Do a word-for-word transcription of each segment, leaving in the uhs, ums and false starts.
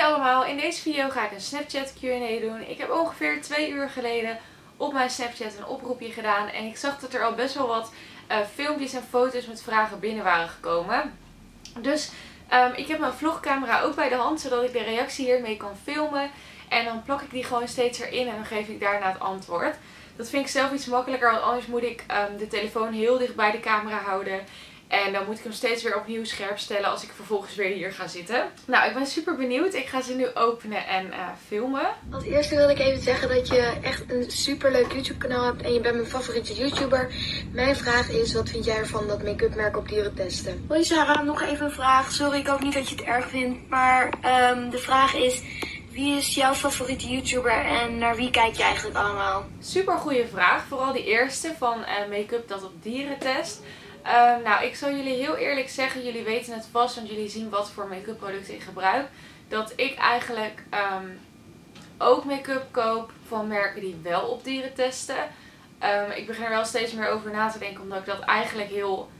allemaal, in deze video ga ik een Snapchat Q en A doen. Ik heb ongeveer twee uur geleden op mijn Snapchat een oproepje gedaan. En ik zag dat er al best wel wat uh, filmpjes en foto's met vragen binnen waren gekomen. Dus um, ik heb mijn vlogcamera ook bij de hand, zodat ik de reactie hiermee kan filmen. En dan plak ik die gewoon steeds erin en dan geef ik daarna het antwoord. Dat vind ik zelf iets makkelijker, want anders moet ik um, de telefoon heel dicht bij de camera houden. En dan moet ik hem steeds weer opnieuw scherp stellen als ik vervolgens weer hier ga zitten. Nou, ik ben super benieuwd. Ik ga ze nu openen en uh, filmen. Als eerste wil ik even zeggen dat je echt een super leuk YouTube kanaal hebt. En je bent mijn favoriete YouTuber. Mijn vraag is, wat vind jij ervan dat make-up merken op dieren testen? Hoi Sarah, nog even een vraag. Sorry, ik hoop niet dat je het erg vindt. Maar um, de vraag is, wie is jouw favoriete YouTuber en naar wie kijk je eigenlijk allemaal? Super goede vraag. Vooral die eerste van uh, make-up dat op dieren test. Uh, nou, ik zal jullie heel eerlijk zeggen, jullie weten het vast, want jullie zien wat voor make-up producten ik gebruik. Dat ik eigenlijk um, ook make-up koop van merken die wel op dieren testen. Um, ik begin er wel steeds meer over na te denken, omdat ik dat eigenlijk heel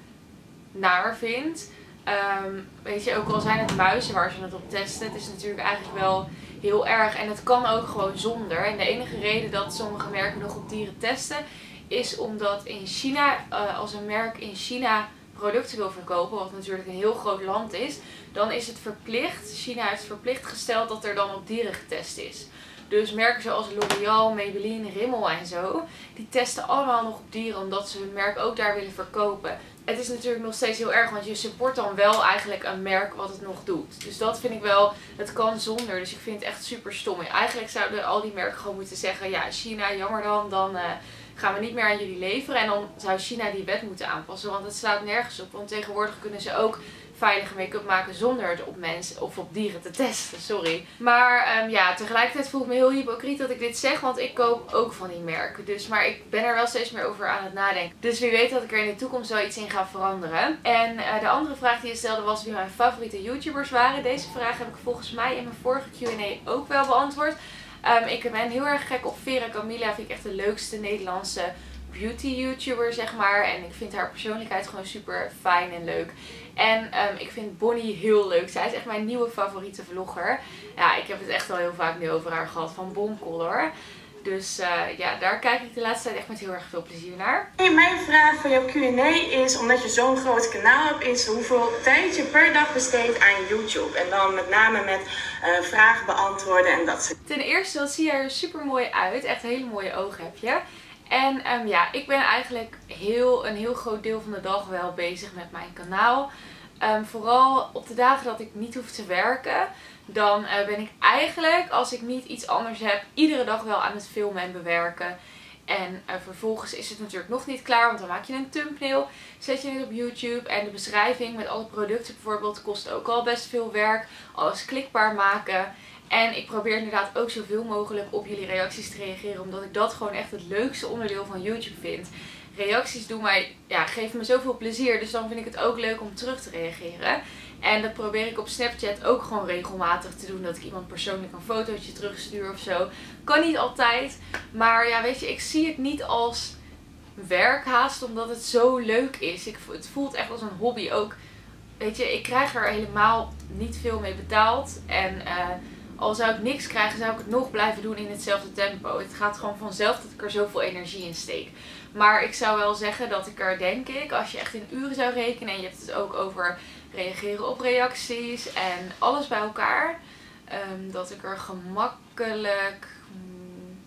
naar vind. Um, weet je, ook al zijn het muizen waar ze het op testen, het is natuurlijk eigenlijk wel heel erg. En het kan ook gewoon zonder. En de enige reden dat sommige merken nog op dieren testen, is omdat in China, uh, als een merk in China producten wil verkopen, wat natuurlijk een heel groot land is, dan is het verplicht, China heeft verplicht gesteld dat er dan op dieren getest is. Dus merken zoals L'Oréal, Maybelline, Rimmel en zo, die testen allemaal nog op dieren omdat ze hun merk ook daar willen verkopen. Het is natuurlijk nog steeds heel erg, want je support dan wel eigenlijk een merk wat het nog doet. Dus dat vind ik wel, het kan zonder. Dus ik vind het echt super stom. Eigenlijk zouden al die merken gewoon moeten zeggen, ja China, jammer dan, dan uh, gaan we niet meer aan jullie leveren. En dan zou China die wet moeten aanpassen, want het slaat nergens op. Want tegenwoordig kunnen ze ook veilige make-up maken zonder het op mensen of op dieren te testen, sorry. Maar um, ja, tegelijkertijd voel ik me heel hypocriet dat ik dit zeg, want ik koop ook van die merken. Dus, maar ik ben er wel steeds meer over aan het nadenken. Dus wie weet dat ik er in de toekomst wel iets in ga veranderen. En uh, de andere vraag die je stelde was wie mijn favoriete YouTubers waren. Deze vraag heb ik volgens mij in mijn vorige Q en A ook wel beantwoord. Um, ik ben heel erg gek op Vera Camilla, vind ik echt de leukste Nederlandse beauty YouTuber, zeg maar. En ik vind haar persoonlijkheid gewoon super fijn en leuk. En um, ik vind Bonnie heel leuk. Zij is echt mijn nieuwe favoriete vlogger. Ja, ik heb het echt al heel vaak nu over haar gehad, van Bomcolor. Dus uh, ja, daar kijk ik de laatste tijd echt met heel erg veel plezier naar. Hey, mijn vraag voor jouw Q en A is, omdat je zo'n groot kanaal hebt, is hoeveel tijd je per dag besteedt aan YouTube. En dan met name met uh, vragen beantwoorden en dat soort. Ten eerste, dat zie je er super mooi uit. Echt hele mooie ogen heb je. En um, ja, ik ben eigenlijk heel, een heel groot deel van de dag wel bezig met mijn kanaal. Um, vooral op de dagen dat ik niet hoef te werken, dan uh, ben ik eigenlijk, als ik niet iets anders heb, iedere dag wel aan het filmen en bewerken. En uh, vervolgens is het natuurlijk nog niet klaar, want dan maak je een thumbnail, zet je het op YouTube. En de beschrijving met alle producten bijvoorbeeld kost ook al best veel werk. Alles klikbaar maken. En ik probeer inderdaad ook zoveel mogelijk op jullie reacties te reageren, omdat ik dat gewoon echt het leukste onderdeel van YouTube vind. Reacties doen mij, ja, geven me zoveel plezier, dus dan vind ik het ook leuk om terug te reageren. En dat probeer ik op Snapchat ook gewoon regelmatig te doen, dat ik iemand persoonlijk een fotootje terugstuur of zo. Kan niet altijd, maar ja, weet je, ik zie het niet als werk haast, omdat het zo leuk is. Ik, het voelt echt als een hobby ook. Weet je, ik krijg er helemaal niet veel mee betaald en uh, al zou ik niks krijgen, zou ik het nog blijven doen in hetzelfde tempo. Het gaat gewoon vanzelf dat ik er zoveel energie in steek. Maar ik zou wel zeggen dat ik er, denk ik, als je echt in uren zou rekenen, en je hebt het ook over reageren op reacties en alles bij elkaar, um, dat ik er gemakkelijk hmm,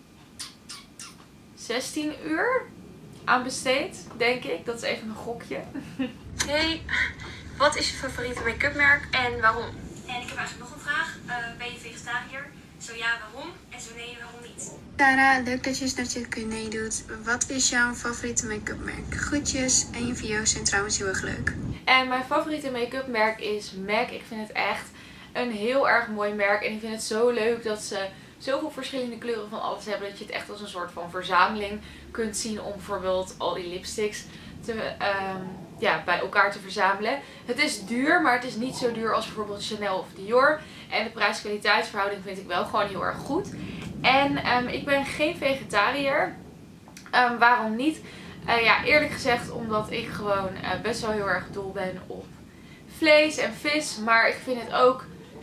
zestien uur aan besteed, denk ik. Dat is even een gokje. Hey, wat is je favoriete make-up merk en waarom? En ik heb eigenlijk nog een vraag. Uh, ben je vegetariër? Zo ja, waarom? En zo nee, waarom niet? Sarah, leuk dat je Snapchat Q en A doet. Wat is jouw favoriete make-up merk? Groetjes en je video's zijn trouwens heel erg leuk. En mijn favoriete make-up merk is M A C. Ik vind het echt een heel erg mooi merk. En ik vind het zo leuk dat ze zoveel verschillende kleuren van alles hebben, dat je het echt als een soort van verzameling kunt zien om bijvoorbeeld al die lipsticks te, um, ja, bij elkaar te verzamelen. Het is duur, maar het is niet zo duur als bijvoorbeeld Chanel of Dior. En de prijs-kwaliteitsverhouding vind ik wel gewoon heel erg goed. En um, ik ben geen vegetariër. Um, waarom niet? Uh, ja, eerlijk gezegd omdat ik gewoon uh, best wel heel erg dol ben op vlees en vis. Maar ik vind het ook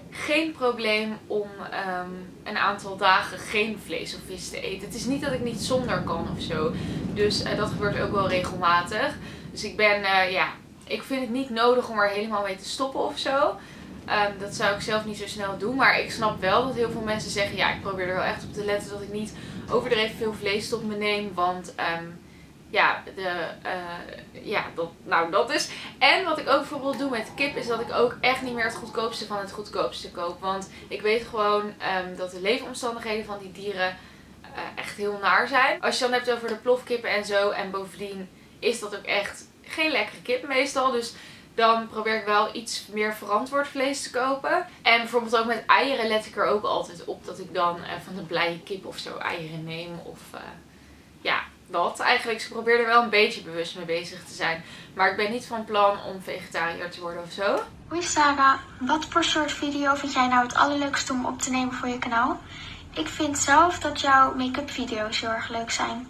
geen probleem om um, een aantal dagen geen vlees of vis te eten. Het is niet dat ik niet zonder kan of zo. Dus uh, dat gebeurt ook wel regelmatig. Dus ik ben, uh, ja, ik vind het niet nodig om er helemaal mee te stoppen of zo. Um, dat zou ik zelf niet zo snel doen. Maar ik snap wel dat heel veel mensen zeggen, ja, ik probeer er wel echt op te letten dat ik niet overdreven veel vlees tot me neem. Want um, ja, de, uh, ja dat, nou dat is. En wat ik ook bijvoorbeeld doe met kip is dat ik ook echt niet meer het goedkoopste van het goedkoopste koop. Want ik weet gewoon um, dat de leefomstandigheden van die dieren uh, echt heel naar zijn. Als je dan hebt over de plofkippen en zo. En bovendien is dat ook echt geen lekkere kip meestal. Dus dan probeer ik wel iets meer verantwoord vlees te kopen. En bijvoorbeeld ook met eieren let ik er ook altijd op dat ik dan uh, van de blije kip of zo eieren neem. Of uh, ja, dat eigenlijk. Ik probeer er wel een beetje bewust mee bezig te zijn. Maar ik ben niet van plan om vegetariër te worden of zo. Hoi Sarah, wat voor soort video vind jij nou het allerleukste om op te nemen voor je kanaal? Ik vind zelf dat jouw make-up video's heel erg leuk zijn.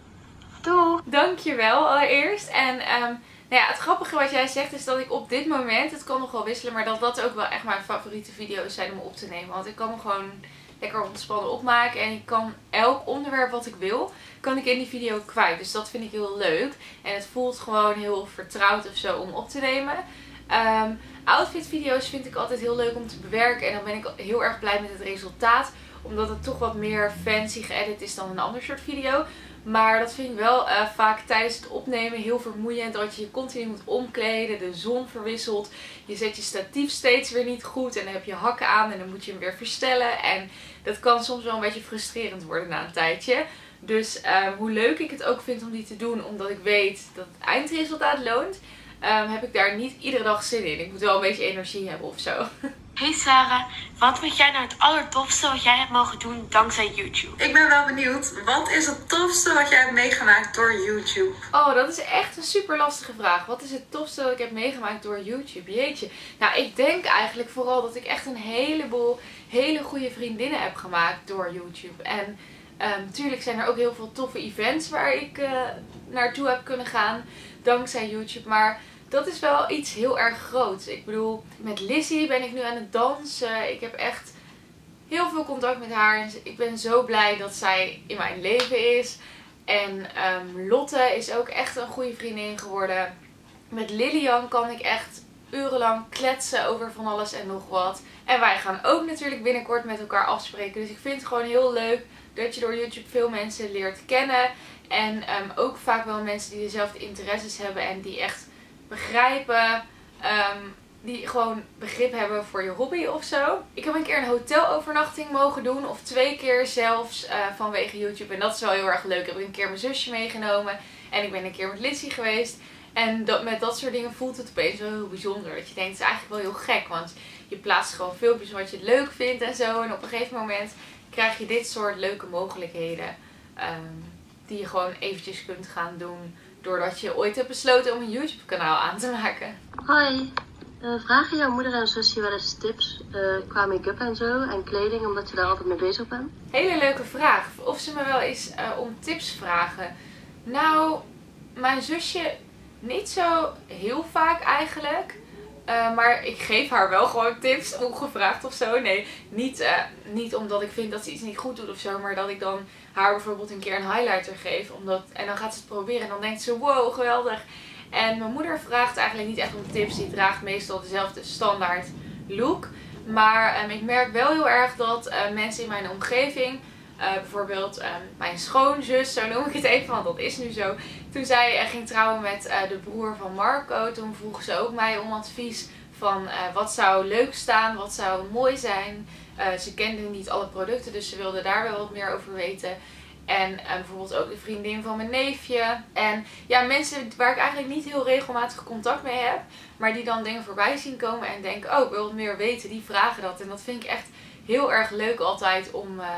Doei! Dankjewel allereerst. En um, nou ja, het grappige wat jij zegt is dat ik op dit moment, het kan nog wel wisselen, maar dat dat ook wel echt mijn favoriete video's zijn om op te nemen. Want ik kan me gewoon lekker ontspannen opmaken en ik kan elk onderwerp wat ik wil, kan ik in die video kwijt. Dus dat vind ik heel leuk. En het voelt gewoon heel vertrouwd of zo om op te nemen. Um, outfit video's vind ik altijd heel leuk om te bewerken en dan ben ik heel erg blij met het resultaat. Omdat het toch wat meer fancy geëdit is dan een ander soort video. Maar dat vind ik wel uh, vaak tijdens het opnemen heel vermoeiend. Dat je je continu moet omkleden, de zon verwisselt. Je zet je statief steeds weer niet goed en dan heb je hakken aan en dan moet je hem weer verstellen. En dat kan soms wel een beetje frustrerend worden na een tijdje. Dus uh, hoe leuk ik het ook vind om die te doen, omdat ik weet dat het eindresultaat loont, um, heb ik daar niet iedere dag zin in. Ik moet wel een beetje energie hebben of zo. Hey Sarah, wat vind jij nou het allertofste wat jij hebt mogen doen dankzij YouTube? Ik ben wel benieuwd, wat is het tofste wat jij hebt meegemaakt door YouTube? Oh, dat is echt een super lastige vraag. Wat is het tofste dat ik heb meegemaakt door YouTube? Jeetje. Nou, ik denk eigenlijk vooral dat ik echt een heleboel hele goede vriendinnen heb gemaakt door YouTube. En natuurlijk um, zijn er ook heel veel toffe events waar ik uh, naartoe heb kunnen gaan dankzij YouTube. Maar dat is wel iets heel erg groots. Ik bedoel, met Lizzie ben ik nu aan het dansen. Ik heb echt heel veel contact met haar. En ik ben zo blij dat zij in mijn leven is. En um, Lotte is ook echt een goede vriendin geworden. Met Lilian kan ik echt urenlang kletsen over van alles en nog wat. En wij gaan ook natuurlijk binnenkort met elkaar afspreken. Dus ik vind het gewoon heel leuk dat je door YouTube veel mensen leert kennen. En um, ook vaak wel mensen die dezelfde interesses hebben en die echt begrijpen, um, die gewoon begrip hebben voor je hobby of zo. Ik heb een keer een hotelovernachting mogen doen, of twee keer zelfs uh, vanwege YouTube. En dat is wel heel erg leuk. Ik heb een keer mijn zusje meegenomen en ik ben een keer met Lizzie geweest. En dat, met dat soort dingen voelt het opeens wel heel bijzonder. Dat je denkt, het is eigenlijk wel heel gek, want je plaatst gewoon filmpjes wat je leuk vindt en zo. En op een gegeven moment krijg je dit soort leuke mogelijkheden um, die je gewoon eventjes kunt gaan doen doordat je ooit hebt besloten om een YouTube kanaal aan te maken. Hoi, uh, vragen jouw moeder en zusje wel eens tips uh, qua make-up en zo en kleding, omdat je daar altijd mee bezig bent? Hele leuke vraag. Of ze me wel eens uh, om tips vragen. Nou, mijn zusje niet zo heel vaak eigenlijk. Uh, maar ik geef haar wel gewoon tips, ongevraagd of zo. Nee, niet, uh, niet omdat ik vind dat ze iets niet goed doet of zo. Maar dat ik dan haar bijvoorbeeld een keer een highlighter geef. Omdat, en dan gaat ze het proberen en dan denkt ze, wow, geweldig. En mijn moeder vraagt eigenlijk niet echt om tips. Die draagt meestal dezelfde standaard look. Maar um, ik merk wel heel erg dat uh, mensen in mijn omgeving, Uh, bijvoorbeeld uh, mijn schoonzus, zo noem ik het even, want dat is nu zo. Toen zij uh, ging trouwen met uh, de broer van Marco, toen vroeg ze ook mij om advies van uh, wat zou leuk staan, wat zou mooi zijn. Uh, ze kende niet alle producten, dus ze wilde daar wel wat meer over weten. En uh, bijvoorbeeld ook de vriendin van mijn neefje. En ja, mensen waar ik eigenlijk niet heel regelmatig contact mee heb, maar die dan dingen voorbij zien komen en denken, oh, ik wil wat meer weten, die vragen dat. En dat vind ik echt heel erg leuk altijd om Uh,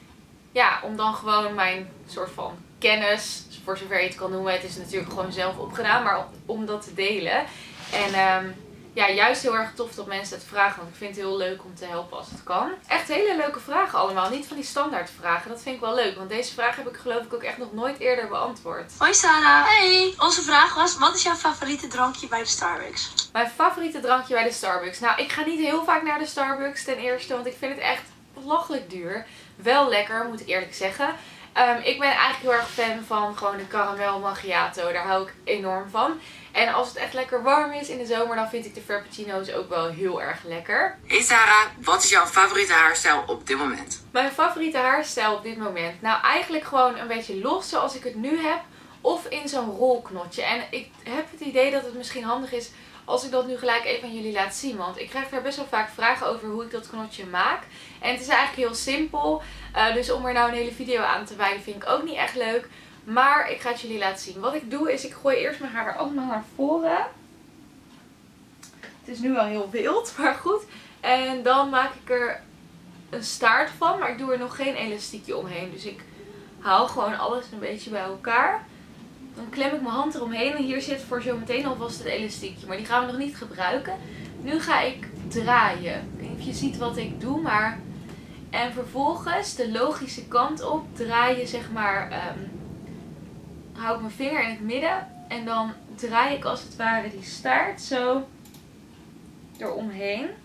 Ja, om dan gewoon mijn soort van kennis, voor zover je het kan noemen, het is natuurlijk gewoon zelf opgedaan, maar om dat te delen. En um, ja, juist heel erg tof dat mensen het vragen. Want ik vind het heel leuk om te helpen als het kan. Echt hele leuke vragen allemaal. Niet van die standaard vragen. Dat vind ik wel leuk. Want deze vraag heb ik geloof ik ook echt nog nooit eerder beantwoord. Hoi Sarah. Hey, onze vraag was, wat is jouw favoriete drankje bij de Starbucks? Mijn favoriete drankje bij de Starbucks? Nou, ik ga niet heel vaak naar de Starbucks ten eerste. Want ik vind het echt belachelijk duur. Wel lekker, moet ik eerlijk zeggen. Um, ik ben eigenlijk heel erg fan van gewoon de caramel macchiato. Daar hou ik enorm van. En als het echt lekker warm is in de zomer, dan vind ik de frappuccino's ook wel heel erg lekker. Hey Sarah, wat is jouw favoriete haarstijl op dit moment? Mijn favoriete haarstijl op dit moment? Nou, eigenlijk gewoon een beetje los zoals ik het nu heb. Of in zo'n rolknotje. En ik heb het idee dat het misschien handig is als ik dat nu gelijk even aan jullie laat zien. Want ik krijg daar best wel vaak vragen over hoe ik dat knotje maak. En het is eigenlijk heel simpel. Uh, dus om er nou een hele video aan te wijden vind ik ook niet echt leuk. Maar ik ga het jullie laten zien. Wat ik doe is, ik gooi eerst mijn haar allemaal naar voren. Het is nu wel heel wild, maar goed. En dan maak ik er een staart van. Maar ik doe er nog geen elastiekje omheen. Dus ik haal gewoon alles een beetje bij elkaar. Dan klem ik mijn hand eromheen. En hier zit voor zometeen alvast het elastiekje. Maar die gaan we nog niet gebruiken. Nu ga ik draaien. Ik weet niet of je ziet wat ik doe, maar... En vervolgens de logische kant op draai je zeg maar... Um, hou ik mijn vinger in het midden. En dan draai ik als het ware die staart zo eromheen.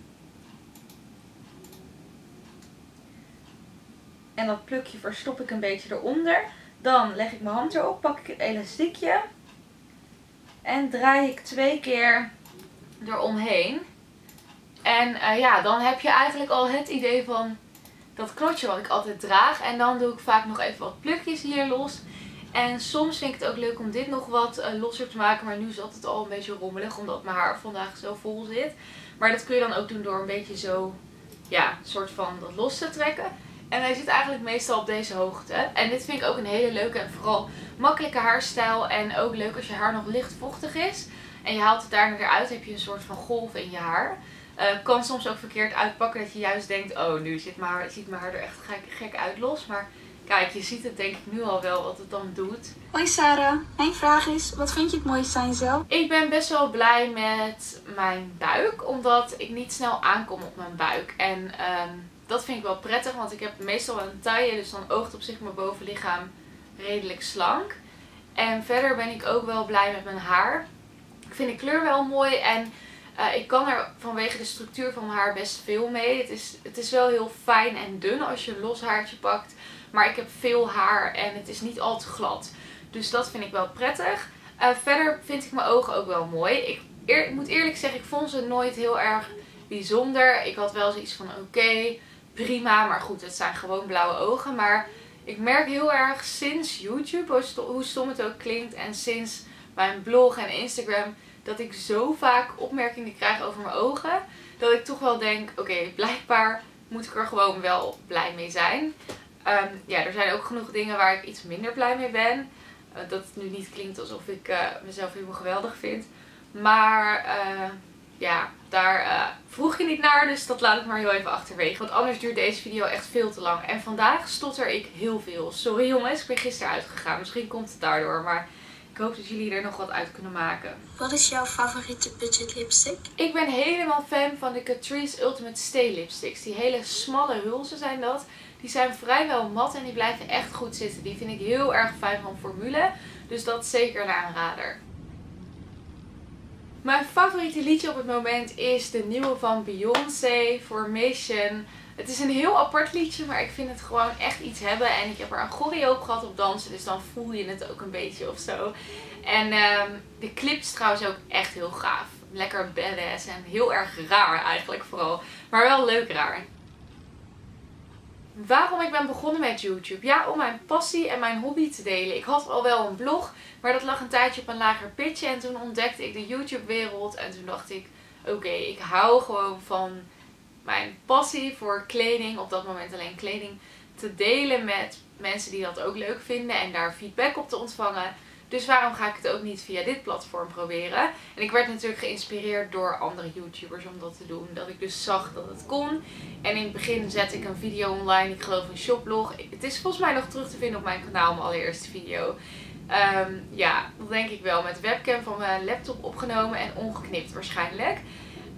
En dat plukje verstop ik een beetje eronder. Dan leg ik mijn hand erop, pak ik het elastiekje. En draai ik twee keer eromheen. En uh, ja, dan heb je eigenlijk al het idee van dat knotje wat ik altijd draag. En dan doe ik vaak nog even wat plukjes hier los. En soms vind ik het ook leuk om dit nog wat uh, losser te maken. Maar nu zat het al een beetje rommelig omdat mijn haar vandaag zo vol zit. Maar dat kun je dan ook doen door een beetje zo, ja, een soort van dat los te trekken. En hij zit eigenlijk meestal op deze hoogte. En dit vind ik ook een hele leuke en vooral makkelijke haarstijl. En ook leuk als je haar nog licht vochtig is. En je haalt het daar weer uit, heb je een soort van golf in je haar. Uh, kan soms ook verkeerd uitpakken dat je juist denkt, oh nu ziet mijn haar, ziet mijn haar er echt gek, gek uit los. Maar kijk, je ziet het denk ik nu al wel wat het dan doet. Hoi Sarah, mijn vraag is, wat vind je het mooiste aan jezelf? Ik ben best wel blij met mijn buik, omdat ik niet snel aankom op mijn buik. En um, dat vind ik wel prettig, want ik heb meestal een taille, dus dan oogt op zich mijn bovenlichaam redelijk slank. En verder ben ik ook wel blij met mijn haar. Ik vind de kleur wel mooi en uh, ik kan er vanwege de structuur van mijn haar best veel mee. Het is, het is wel heel fijn en dun als je een los haartje pakt. Maar ik heb veel haar en het is niet al te glad. Dus dat vind ik wel prettig. Uh, verder vind ik mijn ogen ook wel mooi. Ik, eer, ik moet eerlijk zeggen, ik vond ze nooit heel erg bijzonder. Ik had wel zoiets van oké, okay, prima. Maar goed, het zijn gewoon blauwe ogen. Maar ik merk heel erg sinds YouTube, hoe stom het ook klinkt. En sinds mijn blog en Instagram, dat ik zo vaak opmerkingen krijg over mijn ogen. Dat ik toch wel denk, oké, okay, blijkbaar moet ik er gewoon wel blij mee zijn. Um, ja, er zijn ook genoeg dingen waar ik iets minder blij mee ben. Uh, dat het nu niet klinkt alsof ik uh, mezelf helemaal geweldig vind. Maar uh, ja, daar uh, vroeg je niet naar. Dus dat laat ik maar heel even achterwege. Want anders duurt deze video echt veel te lang. En vandaag stotter ik heel veel. Sorry jongens, ik ben gisteren uitgegaan. Misschien komt het daardoor. Maar ik hoop dat jullie er nog wat uit kunnen maken. Wat is jouw favoriete budget lipstick? Ik ben helemaal fan van de Catrice Ultimate Stay lipsticks. Die hele smalle hulzen zijn dat. Die zijn vrijwel mat en die blijven echt goed zitten. Die vind ik heel erg fijn van formule. Dus dat is zeker een aanrader. Mijn favoriete liedje op het moment is de nieuwe van Beyoncé, Formation. Het is een heel apart liedje, maar ik vind het gewoon echt iets hebben. En ik heb er een choreo op gehad op dansen, dus dan voel je het ook een beetje of zo. En um, de clip is trouwens ook echt heel gaaf. Lekker badass en heel erg raar eigenlijk vooral. Maar wel leuk raar. Waarom ik ben begonnen met YouTube? Ja, om mijn passie en mijn hobby te delen. Ik had al wel een blog, maar dat lag een tijdje op een lager pitje. En toen ontdekte ik de YouTube wereld. En toen dacht ik, oké, okay, ik hou gewoon van mijn passie voor kleding. Op dat moment alleen kleding. Te delen met mensen die dat ook leuk vinden. En daar feedback op te ontvangen. Dus waarom ga ik het ook niet via dit platform proberen? En ik werd natuurlijk geïnspireerd door andere YouTubers om dat te doen. Dat ik dus zag dat het kon. En in het begin zette ik een video online. Ik geloof een shoplog. Het is volgens mij nog terug te vinden op mijn kanaal. Mijn allereerste video. Um, ja, dat denk ik wel. Met webcam van mijn laptop opgenomen. En ongeknipt waarschijnlijk.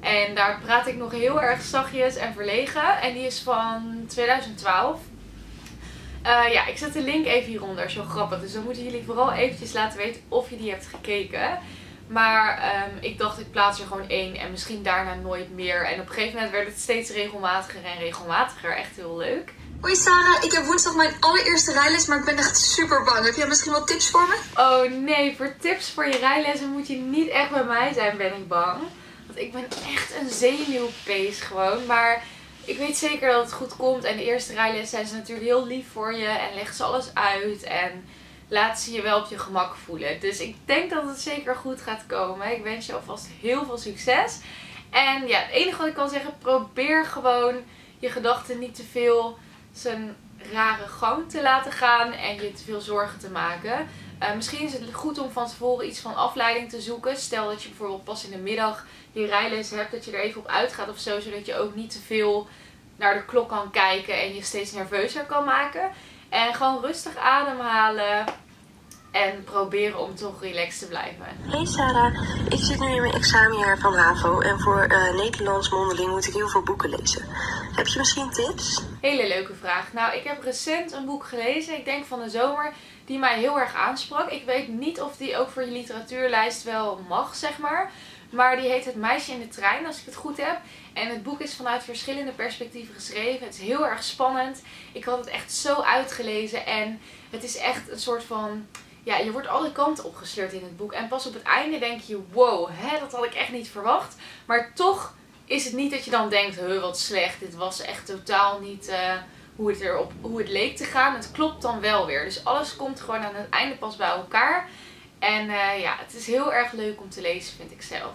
En daar praat ik nog heel erg zachtjes en verlegen. En die is van tweeduizend twaalf. Uh, ja, ik zet de link even hieronder. Zo grappig. Dus dan moeten jullie vooral eventjes laten weten of je die hebt gekeken. Maar um, ik dacht, ik plaats er gewoon één en misschien daarna nooit meer. En op een gegeven moment werd het steeds regelmatiger en regelmatiger. Echt heel leuk. Hoi Sarah, ik heb woensdag mijn allereerste rijles, maar ik ben echt super bang. Heb jij misschien wat tips voor me? Oh nee, voor tips voor je rijlessen moet je niet echt bij mij zijn, ben ik bang. Want ik ben echt een zenuwbeest gewoon. Maar ik weet zeker dat het goed komt. En de eerste rijles zijn ze natuurlijk heel lief voor je en leggen ze alles uit. En laten ze je wel op je gemak voelen. Dus ik denk dat het zeker goed gaat komen. Ik wens je alvast heel veel succes. En ja, het enige wat ik kan zeggen, probeer gewoon je gedachten niet te veel zijn rare gang te laten gaan en je te veel zorgen te maken. Uh, misschien is het goed om van tevoren iets van afleiding te zoeken. Stel dat je bijvoorbeeld pas in de middag je rijles hebt, dat je er even op uitgaat of zo, zodat je ook niet te veel naar de klok kan kijken en je steeds nerveuzer kan maken. En gewoon rustig ademhalen en proberen om toch relaxed te blijven. Hey Sarah, ik zit nu in mijn examenjaar van HAVO en voor uh, Nederlands mondeling moet ik heel veel boeken lezen. Heb je misschien tips? Hele leuke vraag. Nou, ik heb recent een boek gelezen, ik denk van de zomer, die mij heel erg aansprak. Ik weet niet of die ook voor je literatuurlijst wel mag, zeg maar. Maar die heet Het Meisje in de Trein, als ik het goed heb. En het boek is vanuit verschillende perspectieven geschreven. Het is heel erg spannend. Ik had het echt zo uitgelezen en het is echt een soort van... Ja, je wordt alle kanten opgesleurd in het boek. En pas op het einde denk je, wow, hè, dat had ik echt niet verwacht. Maar toch is het niet dat je dan denkt, huh, wat slecht. Dit was echt totaal niet uh, hoe, het erop, hoe het leek te gaan. Het klopt dan wel weer. Dus alles komt gewoon aan het einde pas bij elkaar. En uh, ja, het is heel erg leuk om te lezen, vind ik zelf.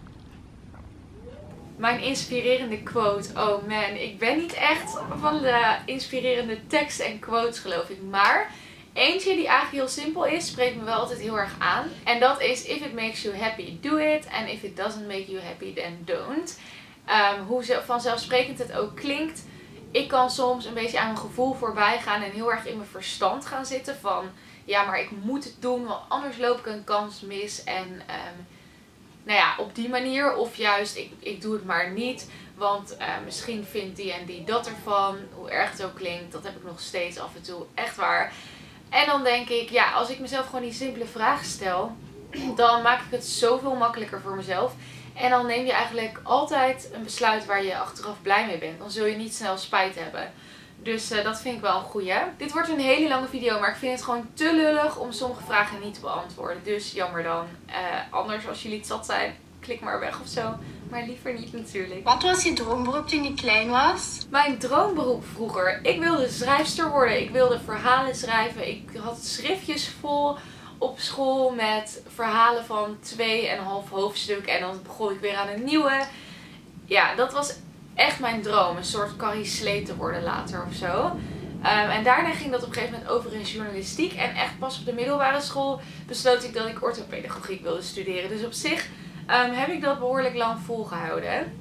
Mijn inspirerende quote. Oh man, ik ben niet echt van de inspirerende teksten en quotes, geloof ik. Maar eentje die eigenlijk heel simpel is, spreekt me wel altijd heel erg aan. En dat is, if it makes you happy, do it. And if it doesn't make you happy, then don't. Um, hoe vanzelfsprekend het ook klinkt. Ik kan soms een beetje aan mijn gevoel voorbij gaan en heel erg in mijn verstand gaan zitten. Van, ja, maar ik moet het doen, want anders loop ik een kans mis. En um, nou ja, op die manier. Of juist, ik, ik doe het maar niet. Want uh, misschien vindt die en die dat ervan. Hoe erg het ook klinkt, dat heb ik nog steeds af en toe. Echt waar. En dan denk ik, ja, als ik mezelf gewoon die simpele vraag stel, dan maak ik het zoveel makkelijker voor mezelf. En dan neem je eigenlijk altijd een besluit waar je achteraf blij mee bent. Dan zul je niet snel spijt hebben. Dus uh, dat vind ik wel een goeie. Dit wordt een hele lange video, maar ik vind het gewoon te lullig om sommige vragen niet te beantwoorden. Dus jammer dan. Uh, anders, als jullie het zat zijn, klik maar weg of zo. Maar liever niet natuurlijk. Wat was je droomberoep toen je klein was? Mijn droomberoep vroeger. Ik wilde schrijfster worden. Ik wilde verhalen schrijven. Ik had schriftjes vol op school met verhalen van twee en een half hoofdstuk. En dan begon ik weer aan een nieuwe. Ja, dat was echt mijn droom. Een soort Carrie Slee te worden later of zo. Um, en daarna ging dat op een gegeven moment over in journalistiek. En echt pas op de middelbare school besloot ik dat ik orthopedagogiek wilde studeren. Dus op zich um, heb ik dat behoorlijk lang volgehouden.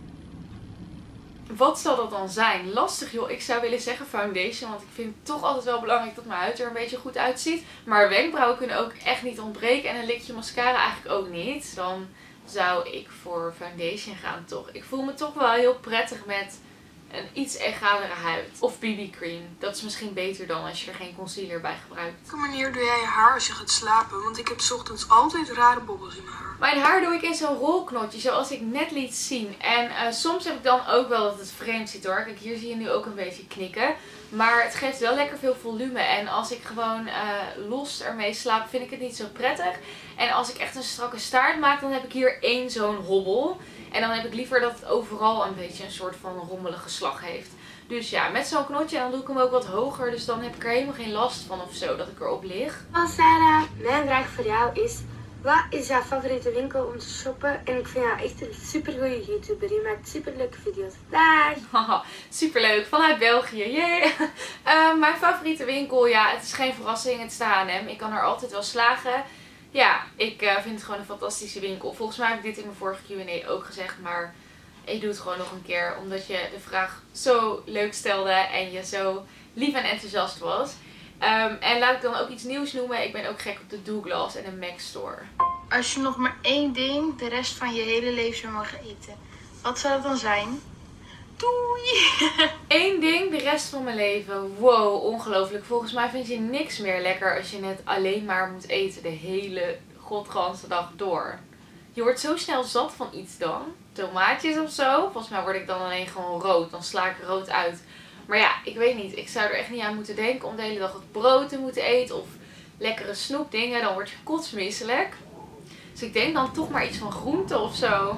Wat zal dat dan zijn? Lastig joh. Ik zou willen zeggen foundation. Want ik vind het toch altijd wel belangrijk dat mijn huid er een beetje goed uitziet. Maar wenkbrauwen kunnen ook echt niet ontbreken. En een likje mascara eigenlijk ook niet. Dan zou ik voor foundation gaan toch. Ik voel me toch wel heel prettig met een iets egalere huid. Of B B cream. Dat is misschien beter dan als je er geen concealer bij gebruikt. Welke manier doe jij je haar als je gaat slapen? Want ik heb 's ochtends altijd rare bobbels in mijn haar. Mijn haar doe ik in zo'n rolknotje, zoals ik net liet zien. En uh, soms heb ik dan ook wel dat het vreemd ziet hoor. Kijk, hier zie je nu ook een beetje knikken. Maar het geeft wel lekker veel volume. En als ik gewoon uh, los ermee slaap, vind ik het niet zo prettig. En als ik echt een strakke staart maak, dan heb ik hier één zo'n hobbel. En dan heb ik liever dat het overal een beetje een soort van rommelige slag heeft. Dus ja, met zo'n knotje, dan doe ik hem ook wat hoger. Dus dan heb ik er helemaal geen last van of zo, dat ik erop lig. Hallo Sarah, mijn vraag voor jou is: wat is jouw favoriete winkel om te shoppen? En ik vind jou echt een supergoeie YouTuber. Je maakt superleuke video's. Dag! Haha, superleuk. Vanuit België. Yay! uh, mijn favoriete winkel, ja, het is geen verrassing. Het is de H en M. Ik kan er altijd wel slagen. Ja, ik uh, vind het gewoon een fantastische winkel. Volgens mij heb ik dit in mijn vorige Q en A ook gezegd. Maar ik doe het gewoon nog een keer. Omdat je de vraag zo leuk stelde. En je zo lief en enthousiast was. Um, en laat ik dan ook iets nieuws noemen. Ik ben ook gek op de Douglas en de Mac Store. Als je nog maar één ding de rest van je hele leven zou mogen eten, Wat zou dat dan zijn? Doei! Eén ding de rest van mijn leven. Wow, ongelooflijk. Volgens mij vind je niks meer lekker als je net alleen maar moet eten de hele godganse dag door. Je wordt zo snel zat van iets dan. Tomaatjes of zo. Volgens mij word ik dan alleen gewoon rood. Dan sla ik rood uit. Maar ja, ik weet niet. Ik zou er echt niet aan moeten denken om de hele dag het brood te moeten eten. Of lekkere snoepdingen. Dan word je kotsmisselijk. Dus ik denk dan toch maar iets van groente of zo.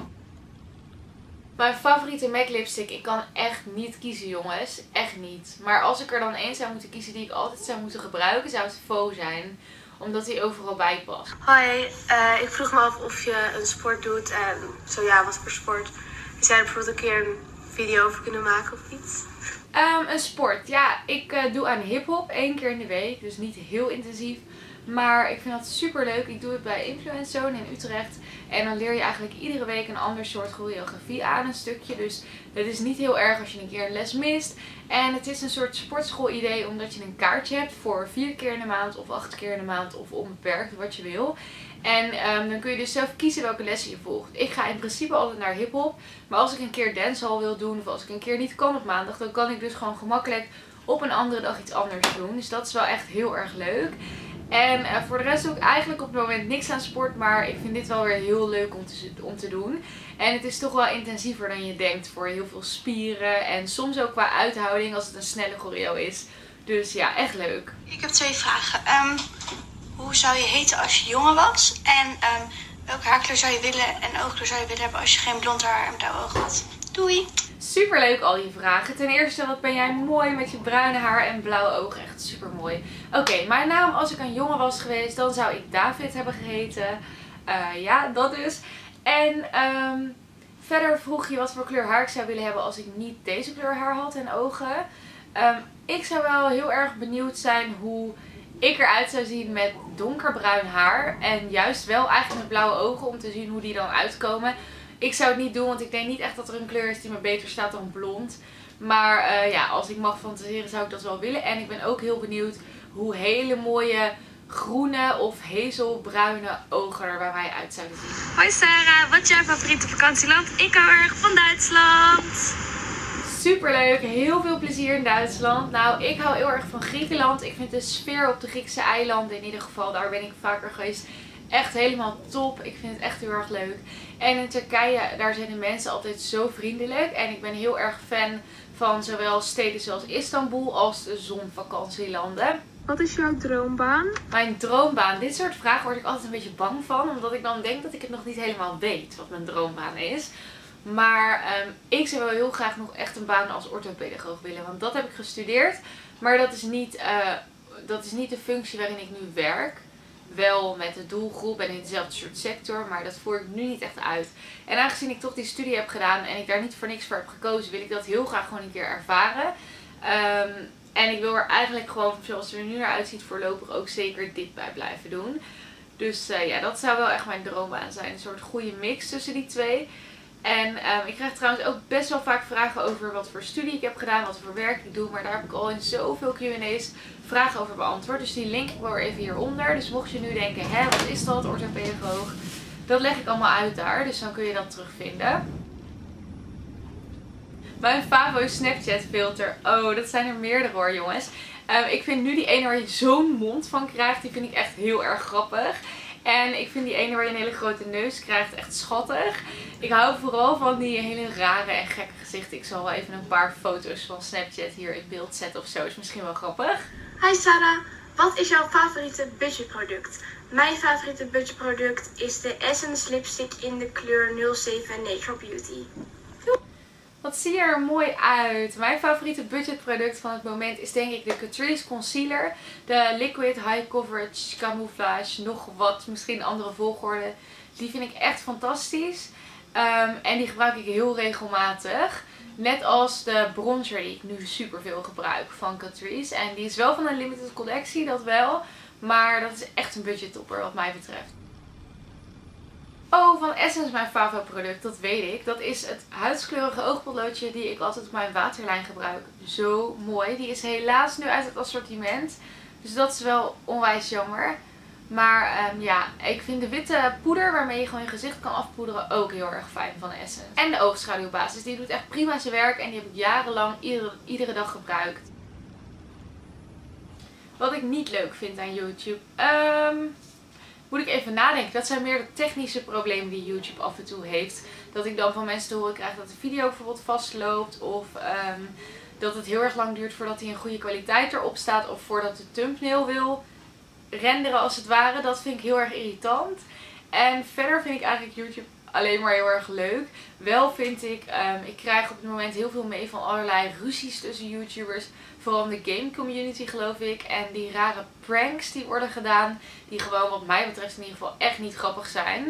Mijn favoriete MAC lipstick. Ik kan echt niet kiezen, jongens. Echt niet. Maar als ik er dan één zou moeten kiezen die ik altijd zou moeten gebruiken, zou het Faux zijn. Omdat hij overal bij past. Hoi, uh, ik vroeg me af of je een sport doet en zo ja, wat voor sport. Zou je er bijvoorbeeld een keer een video over kunnen maken of iets? Um, een sport. Ja, ik uh, doe aan hiphop één keer in de week. Dus niet heel intensief. Maar ik vind dat super leuk. Ik doe het bij Influence Zone in Utrecht. En dan leer je eigenlijk iedere week een ander soort choreografie aan, een stukje. Dus het is niet heel erg als je een keer een les mist. En het is een soort sportschool idee omdat je een kaartje hebt voor vier keer in de maand of acht keer in de maand of onbeperkt, wat je wil. En um, dan kun je dus zelf kiezen welke lessen je volgt. Ik ga in principe altijd naar hiphop. Maar als ik een keer dancehall wil doen of als ik een keer niet kan op maandag, dan kan ik dus gewoon gemakkelijk op een andere dag iets anders doen. Dus dat is wel echt heel erg leuk. En uh, voor de rest doe ik eigenlijk op het moment niks aan sport. Maar ik vind dit wel weer heel leuk om te, om te doen. En het is toch wel intensiever dan je denkt voor heel veel spieren. En soms ook qua uithouding als het een snelle choreo is. Dus ja, echt leuk. Ik heb twee vragen. Um, hoe zou je heten als je jonger was? En um, welke haarkleur zou je willen en oogkleur zou je willen hebben als je geen blond haar en blauwe ogen had? Doei! Super leuk al die vragen. Ten eerste, wat ben jij mooi met je bruine haar en blauwe ogen. Echt super mooi. Oké, okay, mijn naam als ik een jongen was geweest, dan zou ik David hebben geheten. Uh, ja, dat dus. En um, verder vroeg je wat voor kleur haar ik zou willen hebben als ik niet deze kleur haar had en ogen. Um, ik zou wel heel erg benieuwd zijn hoe ik eruit zou zien met donkerbruin haar. En juist wel eigenlijk met blauwe ogen om te zien hoe die dan uitkomen. Ik zou het niet doen, want ik denk niet echt dat er een kleur is die me beter staat dan blond. Maar uh, ja, als ik mag fantaseren zou ik dat wel willen. En ik ben ook heel benieuwd hoe hele mooie groene of hazelbruine ogen er bij mij uit zouden zien. Hoi Sarah, wat is jouw favoriete vakantieland? Ik hou erg van Duitsland. Superleuk, heel veel plezier in Duitsland. Nou, ik hou heel erg van Griekenland. Ik vind de sfeer op de Griekse eilanden in ieder geval, daar ben ik vaker geweest, echt helemaal top. Ik vind het echt heel erg leuk. En in Turkije, daar zijn de mensen altijd zo vriendelijk. En ik ben heel erg fan van zowel steden zoals Istanbul als de zonvakantielanden. Wat is jouw droombaan? Mijn droombaan. Dit soort vragen word ik altijd een beetje bang van. Omdat ik dan denk dat ik het nog niet helemaal weet wat mijn droombaan is. Maar um, ik zou wel heel graag nog echt een baan als orthopedagoog willen. Want dat heb ik gestudeerd. Maar dat is niet, uh, dat is niet de functie waarin ik nu werk. Wel met de doelgroep en in dezelfde soort sector, maar dat voer ik nu niet echt uit. En aangezien ik toch die studie heb gedaan en ik daar niet voor niks voor heb gekozen, wil ik dat heel graag gewoon een keer ervaren. Um, en ik wil er eigenlijk gewoon, zoals het er nu naar uitziet, voorlopig ook zeker dit bij blijven doen. Dus uh, ja, dat zou wel echt mijn droombaan zijn. Een soort goede mix tussen die twee. En um, ik krijg trouwens ook best wel vaak vragen over wat voor studie ik heb gedaan, wat voor werk ik doe. Maar daar heb ik al in zoveel Q en A's vragen over beantwoord. Dus die link ik wel even hieronder. Dus mocht je nu denken, hè, wat is dat, orthopedagoog? Dat leg ik allemaal uit daar. Dus dan kun je dat terugvinden. Mijn favo Snapchat filter. Oh, dat zijn er meerdere hoor, jongens. Um, ik vind nu die ene waar je zo'n mond van krijgt, die vind ik echt heel erg grappig. En ik vind die ene waar je een hele grote neus krijgt echt schattig. Ik hou vooral van die hele rare en gekke gezichten. Ik zal wel even een paar foto's van Snapchat hier in beeld zetten of zo. Is misschien wel grappig. Hi Sarah, wat is jouw favoriete budgetproduct? Mijn favoriete budgetproduct is de Essence lipstick in de kleur nul zeven Natural Beauty. Wat zie je er mooi uit. Mijn favoriete budgetproduct van het moment is denk ik de Catrice Concealer. De Liquid High Coverage Camouflage. Nog wat, misschien andere volgorde. Die vind ik echt fantastisch. Um, en die gebruik ik heel regelmatig. Net als de bronzer die ik nu super veel gebruik van Catrice. En die is wel van een limited collectie, dat wel. Maar dat is echt een budgettopper wat mij betreft. Oh, van Essence mijn favo product, dat weet ik. Dat is het huidskleurige oogpotloodje die ik altijd op mijn waterlijn gebruik. Zo mooi. Die is helaas nu uit het assortiment. Dus dat is wel onwijs jammer. Maar um, ja, ik vind de witte poeder waarmee je gewoon je gezicht kan afpoederen ook heel erg fijn van Essence. En de oogschaduwbasis, die doet echt prima zijn werk en die heb ik jarenlang iedere, iedere dag gebruikt. Wat ik niet leuk vind aan YouTube, um, moet ik even nadenken. Dat zijn meer de technische problemen die YouTube af en toe heeft. Dat ik dan van mensen te horen krijg dat de video bijvoorbeeld vastloopt of um, dat het heel erg lang duurt voordat hij in goede kwaliteit erop staat of voordat de thumbnail wil renderen als het ware. Dat vind ik heel erg irritant. En verder vind ik eigenlijk YouTube alleen maar heel erg leuk. Wel vind ik, um, ik krijg op het moment heel veel mee van allerlei ruzies tussen YouTubers. Vooral in de game community geloof ik. En die rare pranks die worden gedaan. Die gewoon wat mij betreft in ieder geval echt niet grappig zijn.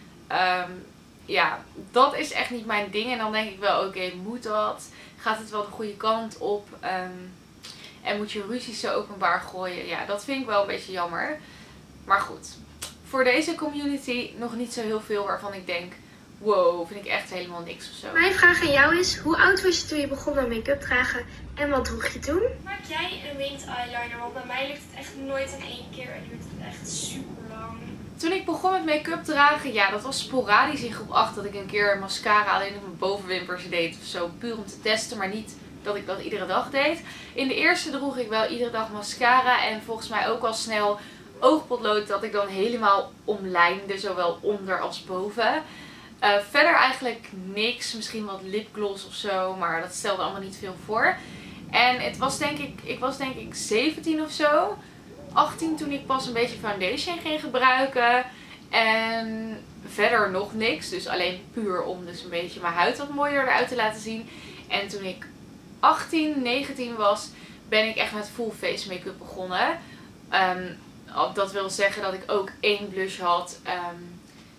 Um, ja, dat is echt niet mijn ding. En dan denk ik wel, oké, okay, moet dat? Gaat het wel de goede kant op? Um, en moet je ruzies zo openbaar gooien? Ja, dat vind ik wel een beetje jammer. Maar goed. Voor deze community nog niet zo heel veel waarvan ik denk, wow, vind ik echt helemaal niks of zo. Mijn vraag aan jou is, hoe oud was je toen je begon met make-up dragen en wat droeg je toen? Maak jij een winged eyeliner? Want bij mij lukt het echt nooit in één keer en duurt het echt super lang. Toen ik begon met make-up dragen, ja, dat was sporadisch in groep acht dat ik een keer mascara alleen op mijn bovenwimpers deed of zo. Puur om te testen, maar niet dat ik dat iedere dag deed. In de eerste droeg ik wel iedere dag mascara en volgens mij ook al snel oogpotlood dat ik dan helemaal omlijnde, zowel onder als boven. Uh, verder eigenlijk niks, misschien wat lipgloss of zo, maar dat stelde allemaal niet veel voor. En het was denk ik, ik was denk ik zeventien of zo, achttien toen ik pas een beetje foundation ging gebruiken. En verder nog niks, dus alleen puur om dus een beetje mijn huid wat mooier eruit te laten zien. En toen ik achttien, negentien was, ben ik echt met full face make-up begonnen. Um, Dat wil zeggen dat ik ook één blush had, um,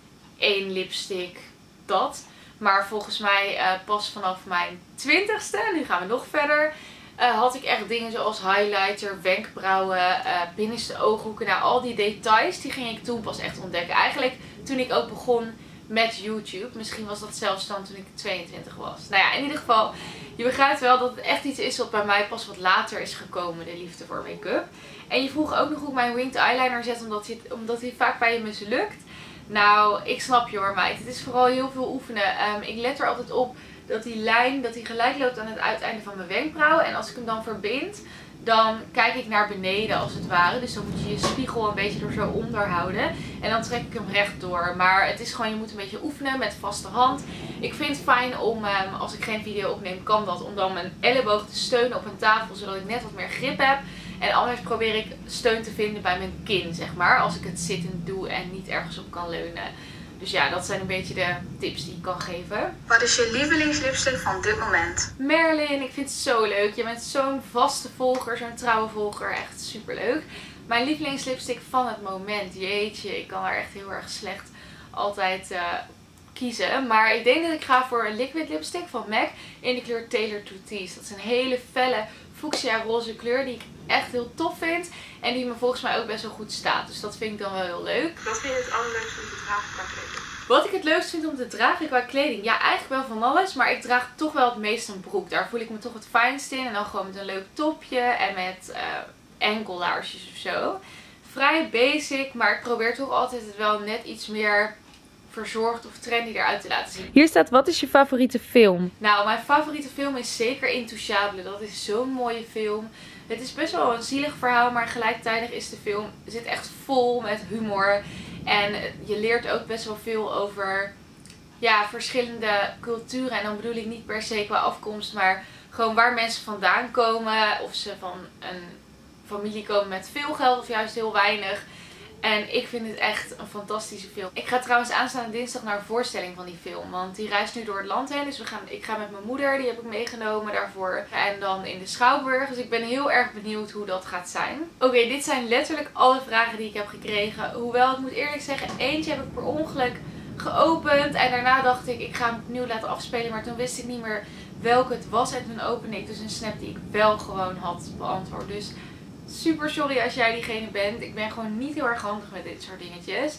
één lipstick, dat. Maar volgens mij uh, pas vanaf mijn twintigste, nu gaan we nog verder, uh, had ik echt dingen zoals highlighter, wenkbrauwen, uh, binnenste ooghoeken. Nou, al die details, die ging ik toen pas echt ontdekken. Eigenlijk toen ik ook begon met YouTube. Misschien was dat zelfs dan toen ik tweeëntwintig was. Nou ja, in ieder geval, je begrijpt wel dat het echt iets is wat bij mij pas wat later is gekomen, de liefde voor make-up. En je vroeg ook nog hoe ik mijn winged eyeliner zet, omdat hij, omdat hij vaak bij je mislukt. Nou, ik snap je hoor meid. Het is vooral heel veel oefenen. Um, ik let er altijd op dat die lijn, dat die gelijk loopt aan het uiteinde van mijn wenkbrauw. En als ik hem dan verbind, dan kijk ik naar beneden als het ware. Dus dan moet je je spiegel een beetje er zo onder houden. En dan trek ik hem rechtdoor. Maar het is gewoon, je moet een beetje oefenen met vaste hand. Ik vind het fijn om, um, als ik geen video opneem, kan dat, om dan mijn elleboog te steunen op een tafel, zodat ik net wat meer grip heb. En anders probeer ik steun te vinden bij mijn kin, zeg maar. Als ik het zittend doe en niet ergens op kan leunen. Dus ja, dat zijn een beetje de tips die ik kan geven. Wat is je lievelingslipstick van dit moment? Merlin, ik vind het zo leuk. Je bent zo'n vaste volger, zo'n trouwe volger. Echt super leuk. Mijn lievelingslipstick van het moment. Jeetje, ik kan er echt heel erg slecht altijd uh, kiezen. Maar ik denk dat ik ga voor een liquid lipstick van MAC in de kleur Tailored to Tease. Dat is een hele felle fuchsia roze kleur die ik echt heel tof vind. En die me volgens mij ook best wel goed staat. Dus dat vind ik dan wel heel leuk. Wat vind je het allerleukste om te dragen qua kleding? Wat ik het leukst vind om te dragen qua kleding? Ja, eigenlijk wel van alles. Maar ik draag toch wel het meest een broek. Daar voel ik me toch het fijnst in. En dan gewoon met een leuk topje en met uh, enkellaarsjes of zo. Vrij basic, maar ik probeer toch altijd het wel net iets meer verzorgd of trendy eruit te laten zien. Hier staat, wat is je favoriete film? Nou, mijn favoriete film is zeker Intouchable. Dat is zo'n mooie film. Het is best wel een zielig verhaal, maar gelijktijdig is de film, zit echt vol met humor. En je leert ook best wel veel over ja, verschillende culturen. En dan bedoel ik niet per se qua afkomst, maar gewoon waar mensen vandaan komen. Of ze van een familie komen met veel geld of juist heel weinig. En ik vind het echt een fantastische film. Ik ga trouwens aanstaande dinsdag naar een voorstelling van die film. Want die reist nu door het land heen. Dus we gaan, ik ga met mijn moeder, die heb ik meegenomen daarvoor. En dan in de Schouwburg. Dus ik ben heel erg benieuwd hoe dat gaat zijn. Oké, okay, dit zijn letterlijk alle vragen die ik heb gekregen. Hoewel, ik moet eerlijk zeggen, eentje heb ik per ongeluk geopend. En daarna dacht ik, ik ga hem opnieuw laten afspelen. Maar toen wist ik niet meer welke het was. En toen opende ik dus een snap die ik wel gewoon had beantwoord. Dus super sorry als jij diegene bent. Ik ben gewoon niet heel erg handig met dit soort dingetjes.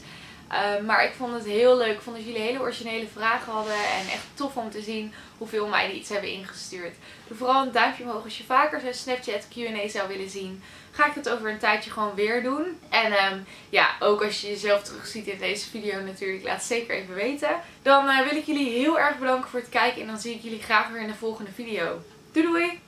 Uh, maar ik vond het heel leuk. Ik vond dat jullie hele originele vragen hadden. En echt tof om te zien hoeveel meiden iets hebben ingestuurd. Doe vooral een duimpje omhoog als je vaker zo'n Snapchat Q en A zou willen zien. Ga ik het over een tijdje gewoon weer doen. En um, ja, ook als je jezelf terugziet in deze video natuurlijk, laat het zeker even weten. Dan uh, wil ik jullie heel erg bedanken voor het kijken. En dan zie ik jullie graag weer in de volgende video. Doei doei!